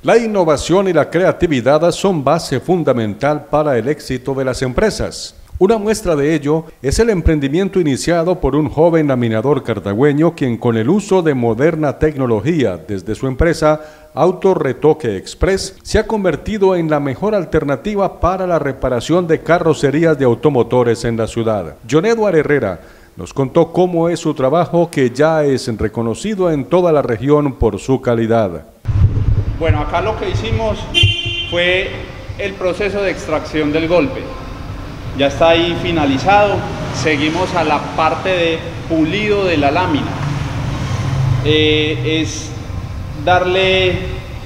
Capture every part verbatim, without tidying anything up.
La innovación y la creatividad son base fundamental para el éxito de las empresas. Una muestra de ello es el emprendimiento iniciado por un joven laminador cartagüeño quien con el uso de moderna tecnología desde su empresa Autorretoque Express se ha convertido en la mejor alternativa para la reparación de carrocerías de automotores en la ciudad. John Edward Herrera nos contó cómo es su trabajo, que ya es reconocido en toda la región por su calidad. Bueno, acá lo que hicimos fue el proceso de extracción del golpe. Ya está ahí finalizado. Seguimos a la parte de pulido de la lámina. Eh, es darle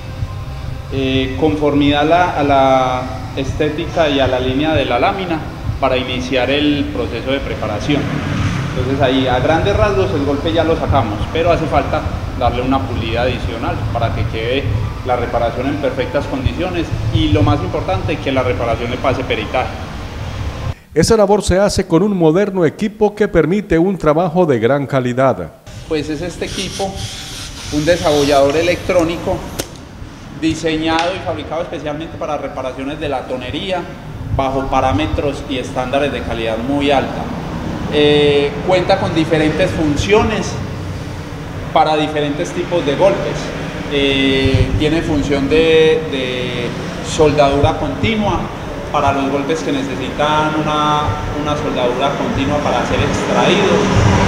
eh, conformidad a la, a la estética y a la línea de la lámina para iniciar el proceso de preparación. Entonces ahí a grandes rasgos el golpe ya lo sacamos, pero hace falta darle una pulida adicional para que quede la reparación en perfectas condiciones y lo más importante, que la reparación le pase peritaje. Esa labor se hace con un moderno equipo que permite un trabajo de gran calidad. Pues es este equipo, un desabollador electrónico diseñado y fabricado especialmente para reparaciones de la tonería bajo parámetros y estándares de calidad muy alta. Eh, cuenta con diferentes funciones para diferentes tipos de golpes. Eh, tiene función de, de soldadura continua para los golpes que necesitan una, una soldadura continua para ser extraídos.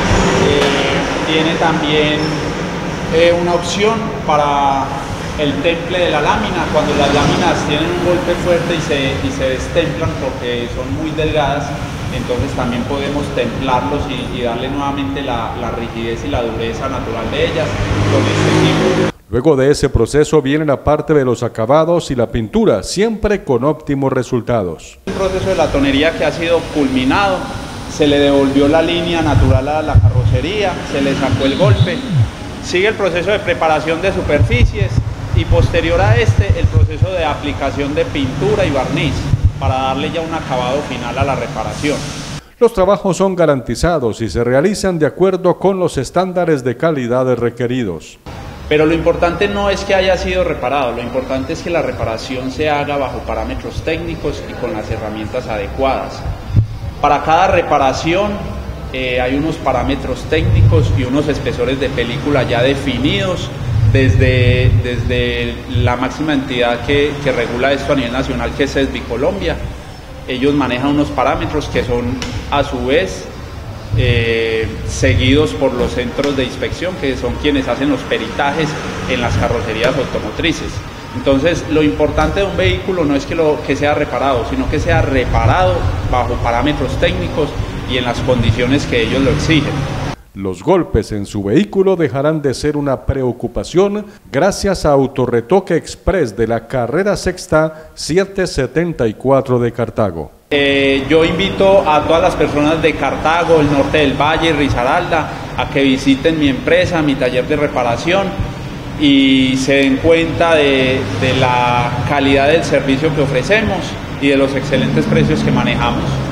Eh, tiene también eh, una opción para el temple de la lámina, cuando las láminas tienen un golpe fuerte y se, y se destemplan porque son muy delgadas, entonces también podemos templarlos y, y darle nuevamente la, la rigidez y la dureza natural de ellas con este equipo. Luego de ese proceso viene la parte de los acabados y la pintura, siempre con óptimos resultados. Un proceso de la tonería que ha sido culminado, se le devolvió la línea natural a la carrocería, se le sacó el golpe, sigue el proceso de preparación de superficies y posterior a este el proceso de aplicación de pintura y barniz para darle ya un acabado final a la reparación. Los trabajos son garantizados y se realizan de acuerdo con los estándares de calidad requeridos. Pero lo importante no es que haya sido reparado, lo importante es que la reparación se haga bajo parámetros técnicos y con las herramientas adecuadas. Para cada reparación eh, hay unos parámetros técnicos y unos espesores de película ya definidos desde, desde la máxima entidad que, que regula esto a nivel nacional, que es SESBI Colombia. Ellos manejan unos parámetros que son a su vez Eh, seguidos por los centros de inspección, que son quienes hacen los peritajes en las carrocerías automotrices. Entonces, lo importante de un vehículo no es que, lo, que sea reparado, sino que sea reparado bajo parámetros técnicos y en las condiciones que ellos lo exigen. Los golpes en su vehículo dejarán de ser una preocupación gracias a Autorretoque Express de la carrera sexta setecientos setenta y cuatro de Cartago. Eh, yo invito a todas las personas de Cartago, el norte del Valle, Risaralda, a que visiten mi empresa, mi taller de reparación y se den cuenta de, de la calidad del servicio que ofrecemos y de los excelentes precios que manejamos.